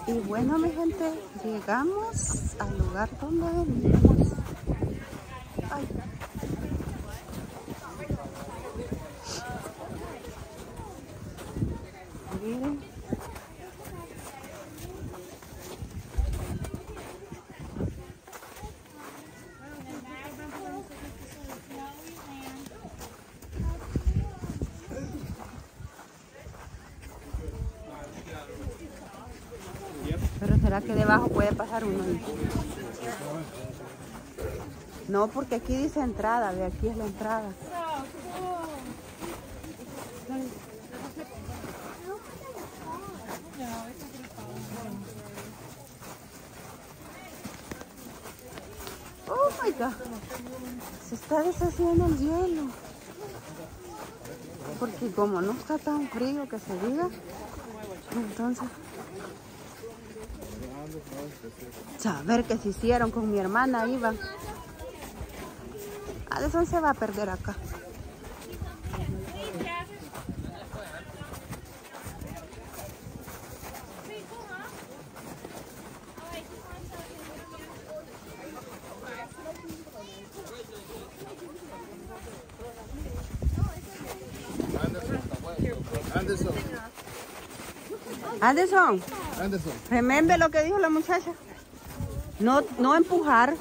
Y bueno, mi gente, llegamos al lugar donde venimos. Ay. Miren. Pero ¿será que debajo puede pasar uno? No, porque aquí dice entrada, de aquí es la entrada. Oh my God, se está deshaciendo el hielo. Porque como no está tan frío que se diga, entonces saber qué se hicieron con mi hermana iban. Addison se va a perder acá. Anderson, remember lo que dijo la muchacha. No empujar,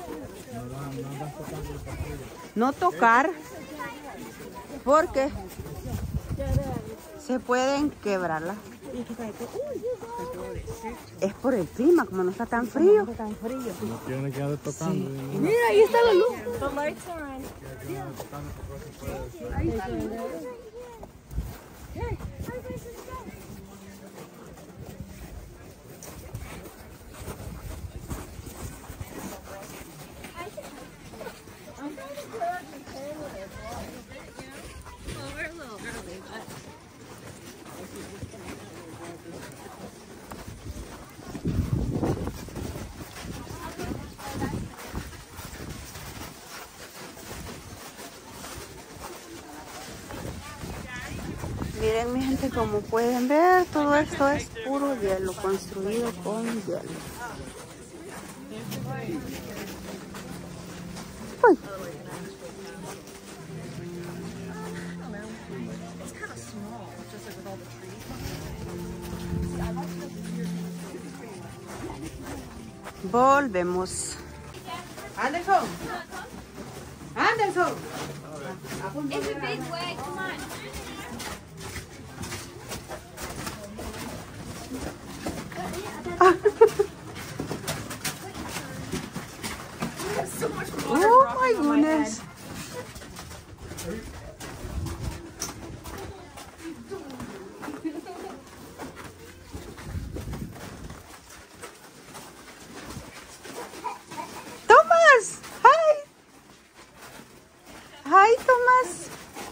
no tocar, porque se pueden quebrarla. Es por el clima, como no está tan frío. No tiene que andar tocando. Sí. Mira, ahí está la luz. The lights are on. Ahí está la luz. Miren, mi gente, como pueden ver, todo esto es puro hielo, construido con hielo. Uy. Volvemos. Anderson. Anderson. It's a big way. Come on. Oh my goodness. Thomas, hi. Hi, Thomas.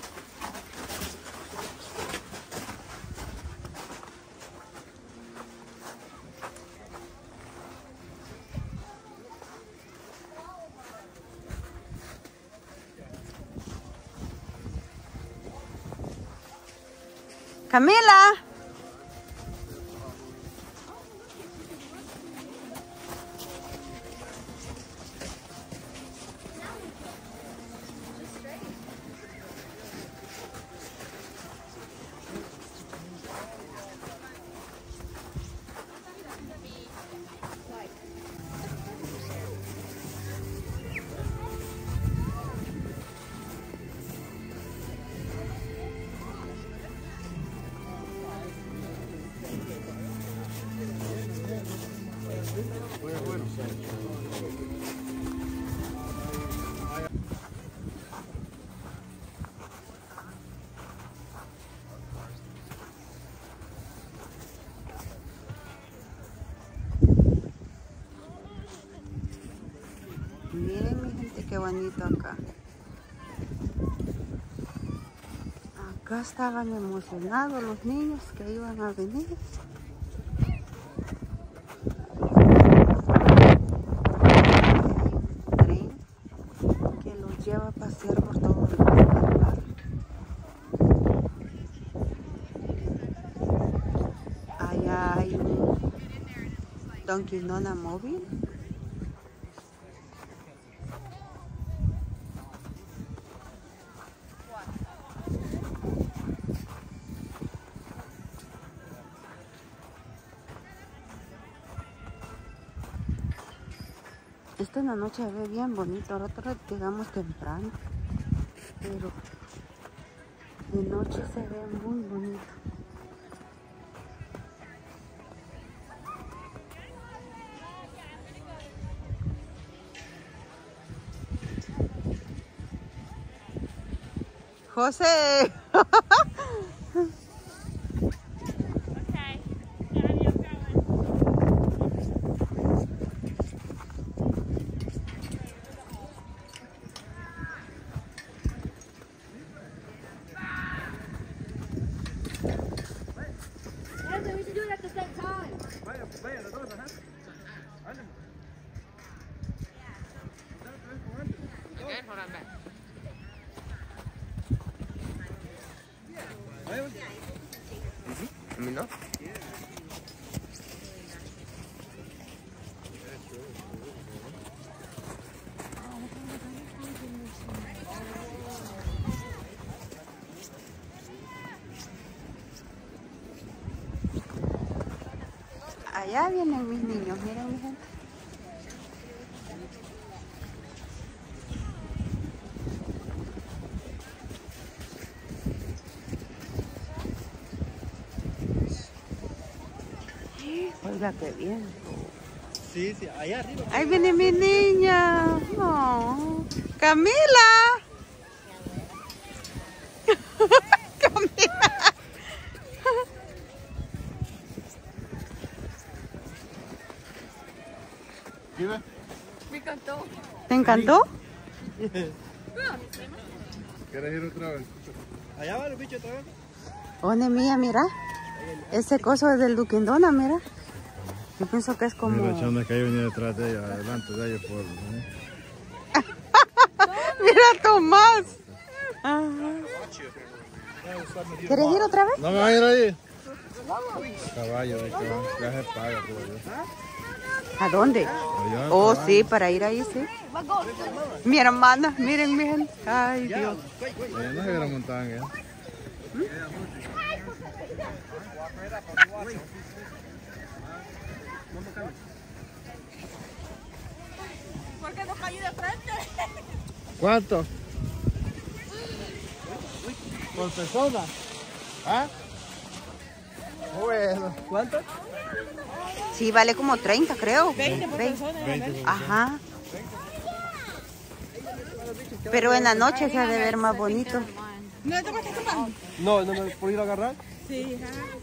Camila. Miren, mi gente, qué bonito acá. Acá estaban emocionados los niños que iban a venir. Hay un tren que los lleva a pasear por todo el lugar. Allá hay Dunkin' Donuts móvil. Esta en la noche se ve bien bonito. Nosotros llegamos temprano, pero de noche se ve muy bonito. José. We should do it at the same time. A mí no. Allá vienen mis niños, miren mi gente. Oiga, qué bien. Sí, sí, allá arriba. Ahí viene mi niña. Oh, Camila. Camila. Me encantó. ¿Te encantó? ¿Quieres ir otra vez? Allá va el bicho otra vez. One mía, mira. Ese coso es del Dunkin' Donuts, mira. Yo pienso que es como... Mira, chanda que ahí venía detrás de ella, adelante de ella por... Mira, Tomás. Ajá. ¿Quieres ir otra vez? ¿No me va a ir ahí? Caballo, de caballo. Ya se paga todavía. ¿A dónde? Allá, Oh, caballo. sí, para ir ahí, sí. Mi hermana, miren, mi gente. Ay, Dios. Allá no se hubiera montado en ella. ¿Por qué no cayó de frente? ¿Cuánto? ¿Por persona? ¿Ah? Bueno. ¿Cuánto? Sí, vale como 30, creo. 20 por 20. persona. 20. Ajá. Pero en la noche se ha de ver más bonito. ¿No le tomaste tu pan? No, no me puedo ir a agarrar. Sí.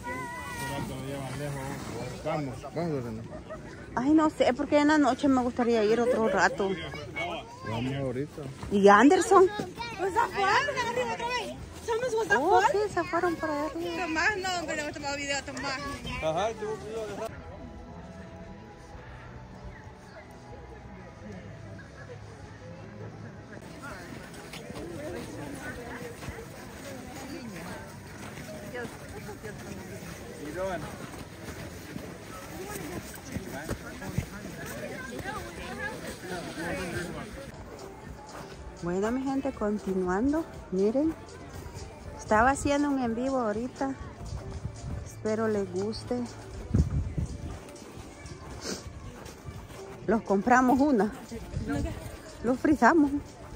Vamos, vamos, René. Ay, no sé, porque en la noche me gustaría ir otro rato. Vamos ahorita. ¿Y Anderson? ¿Was that fun? ¿Arriba otra vez? Thomas, was that Oh, fun? sí, se fueron por allá arriba. Tomás, no, hombre, le voy a tomar video a Tomás. Ajá, yo voy a agarrar. Bueno, mi gente, continuando. Miren, estaba haciendo un en vivo ahorita. Espero les guste. Los compramos una. Los frizamos.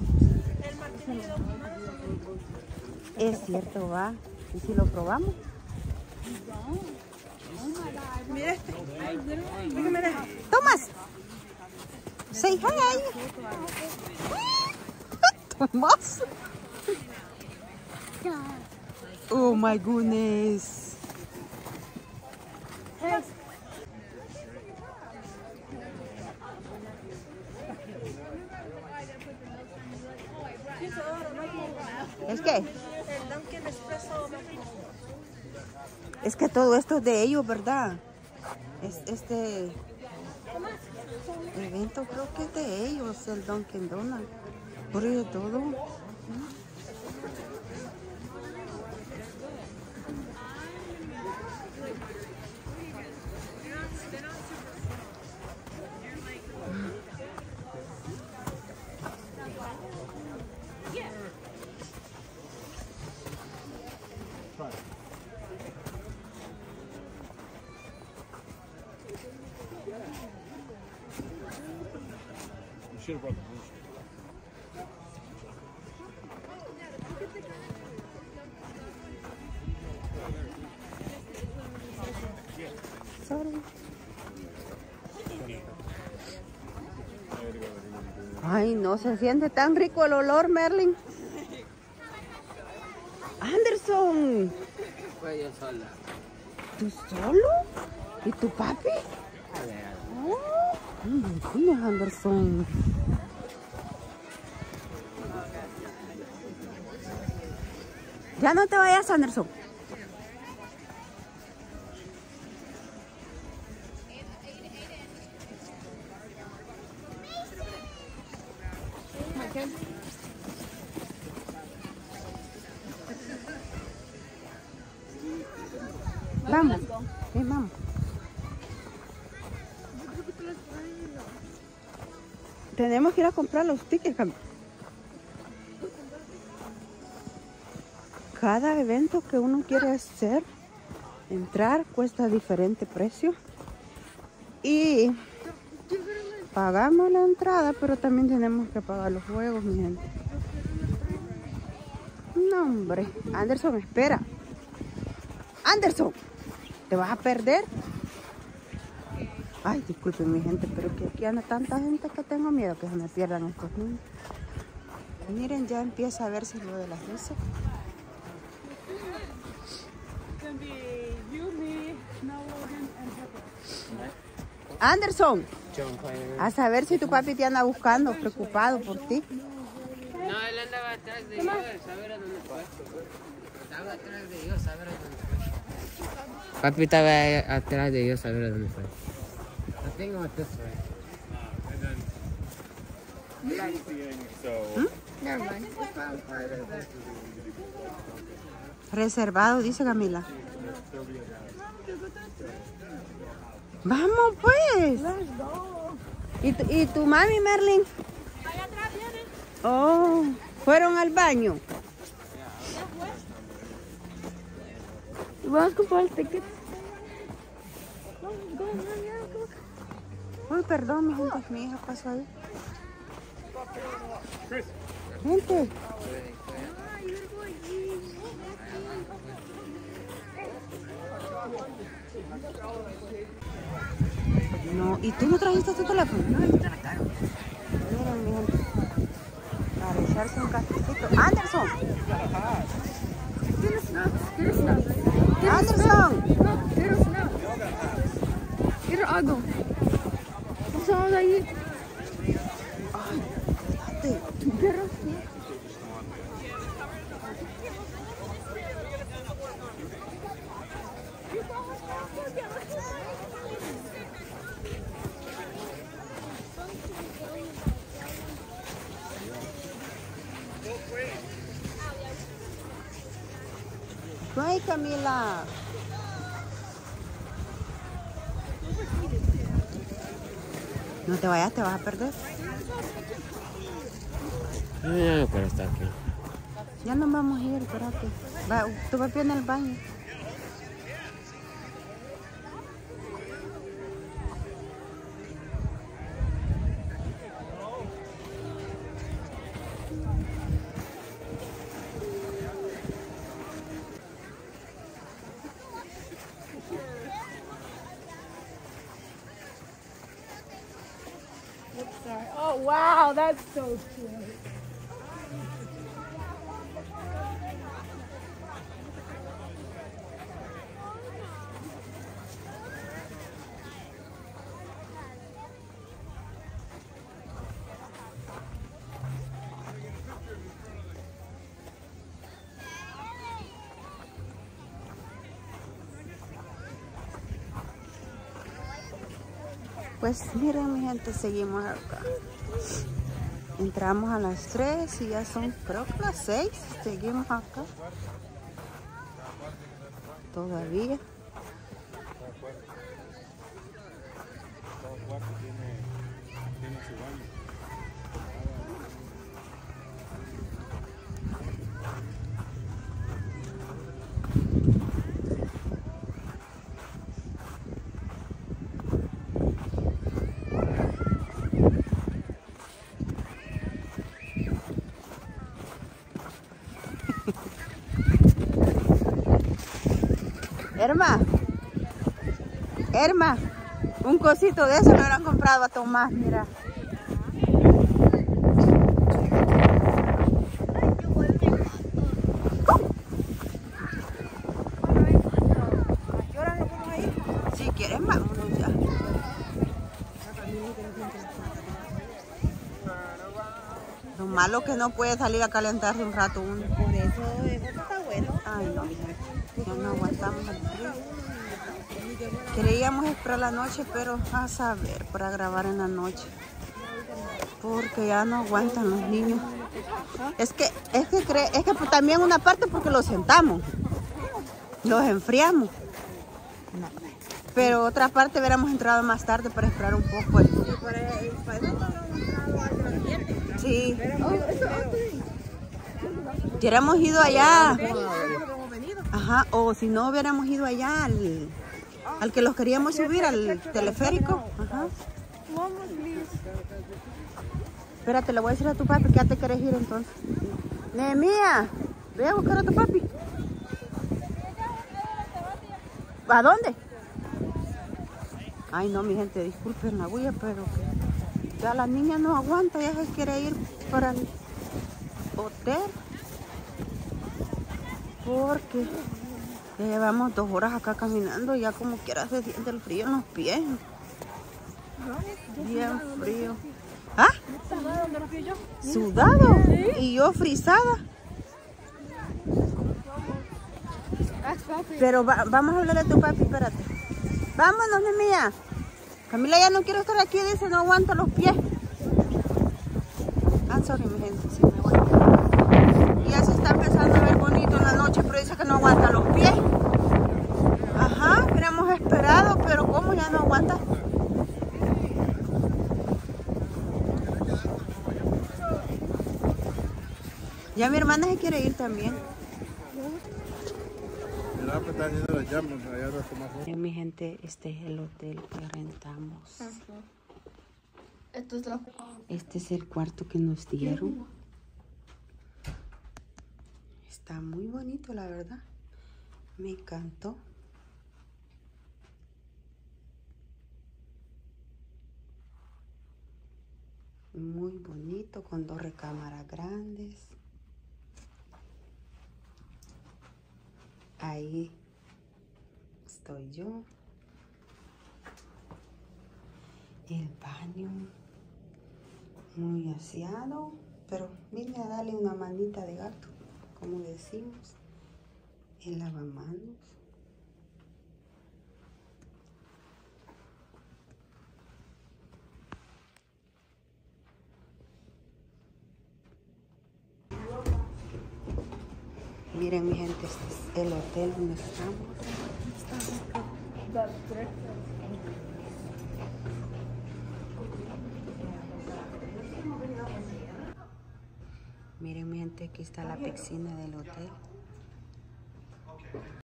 Es cierto, va. ¿Y si lo probamos? Mira este. Mira. Tomás. Say hi. Tomás. Oh my goodness. ¿Es qué? Es que todo esto es de ellos, ¿verdad? Este evento creo que es de ellos, el Dunkin' Donuts. Por ello todo. Should have brought the booster. Sorry. Ay, no se siente tan rico el olor, Merlin. Anderson. Fue yo sola. ¿Tú solo? ¿Y tu papi? Oh, ¿quién es Anderson? Ya no te vayas, Anderson. Vamos, vamos. Tenemos que ir a comprar los tickets. Cada evento que uno quiere hacer, entrar, cuesta diferente precio. Y pagamos la entrada, pero también tenemos que pagar los juegos, mi gente. No, hombre. Anderson, espera. Anderson, ¿te vas a perder? Ay, disculpen, mi gente, pero que aquí anda tanta gente que tengo miedo que se me pierdan estos niños. Miren, ya empieza a verse lo de las luces. Anderson, a saber si tu papi te anda buscando, preocupado por ti. No, él andaba atrás de Dios, saber a dónde fue. Estaba atrás de Dios, saber a dónde fue. Papi estaba atrás de Dios, saber a dónde fue. I think what this way. Never mind. Reservado, dice Camila. Vamos pues. ¿Y tu mami, Merlin? Allá atrás viene. Oh, ¿fueron al baño? Vamos a comprar el ticket. Uy, perdón, mi gente, mi hija pasó ahí. Gente. No, ¿y tú no trajiste tu teléfono? No, yo te la cargo. Miren, mi gente. Para echarse un cafecito. ¡Anderson! ¡Anderson! Quiero algo. Vamos ahí. Espérate. Ay, Camila. No te vayas, te vas a perder. No, pero está aquí. Ya nos vamos a ir, espérate. Va, tu papi en el baño. Oh, wow, that's so cute. Pues miren, mi gente, seguimos acá. Entramos a las 3 y ya son, creo que las 6. Seguimos acá. Todavía. Herma, un cosito de eso lo hubieran comprado a Tomás, mira. Si quieres, vámonos ya. Lo malo que no puede salir a calentarse un rato uno. Por eso está bueno. Ay, no, mija, ya no aguantamos el frío. Queríamos esperar la noche, pero a saber, para grabar en la noche. Porque ya no aguantan los niños. Es que también una parte porque los sentamos. Los enfriamos. Pero otra parte hubiéramos entrado más tarde para esperar un poco. Sí. Hubiéramos ido allá. Ajá, o si no hubiéramos ido allá al que los queríamos subir, al teleférico. Ajá. Espérate, le voy a decir a tu papi que ya te querés ir entonces. Nehemías, ve a buscar a tu papi. ¿A dónde? Ay, no, mi gente, disculpen la bulla, pero ya la niña no aguanta, ya se quiere ir para el hotel. Porque ya llevamos 2 horas acá caminando y ya como quiera se siente el frío en los pies. Bien frío. ¿Ah? ¿Sudado? Y yo frisada. Pero vamos a hablar de tu papi, espérate. Vámonos, Nehemías. Camila ya no quiere estar aquí, dice, no aguanta los pies. Ah, sorry, mi gente, sí me aguanta. Y ya se está empezando a ver bonito en la noche, pero dice que no aguanta los pies. Ajá, hubiéramos esperado, pero ¿cómo ya no aguanta? Ya mi hermana se quiere ir también. Mi gente, este es el hotel que rentamos. Este es el cuarto que nos dieron. Está muy bonito, la verdad. Me encantó. Muy bonito, con 2 recámaras grandes. Ahí estoy yo. El baño muy aseado, pero vine a darle una manita de gato, como decimos. El lavamanos. Miren, mi gente, este es el hotel donde estamos. Miren, mi gente, aquí está la piscina del hotel.